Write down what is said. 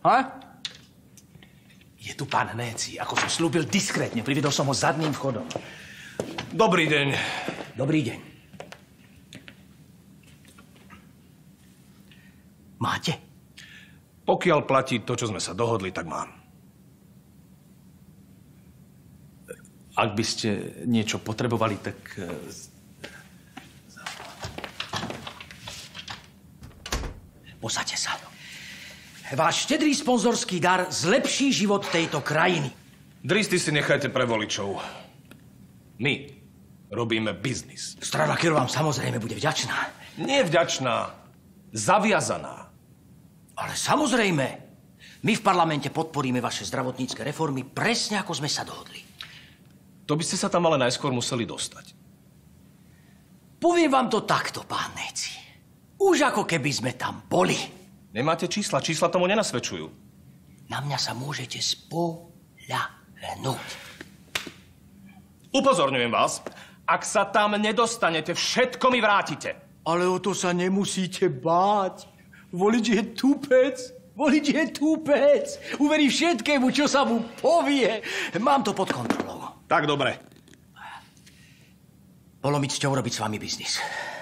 Ha? Je tu pán Néci, ako som slúbil diskrétne. Priviedol som ho zadným vchodom. Dobrý deň. Dobrý deň. Máte? Pokiaľ platí to, čo sme sa dohodli, tak mám. Ak by ste niečo potrebovali, tak... Posaďte sa. Váš štedrý sponzorský dar zlepší život tejto krajiny. Dristy si nechajte pre voličov. My robíme biznis. Strana Keru vám samozrejme bude vďačná. Nie vďačná, zaviazaná. Ale samozrejme, my v parlamente podporíme vaše zdravotnícke reformy presne ako sme sa dohodli. To by ste sa tam ale najskôr museli dostať. Poviem vám to takto, pán Néci. Už ako keby sme tam boli. Nemáte čísla, čísla tomu nenasvedčujú. Na mňa sa môžete spoľahnúť. Upozorňujem vás, ak sa tam nedostanete, všetko mi vrátite. Ale o to sa nemusíte báť. Volič je tupec. Volič je tupec. Uverí všetkému, čo sa mu povie. Mám to pod kontrolou. Tak dobre. Bolo mi cťou robiť s vami biznis.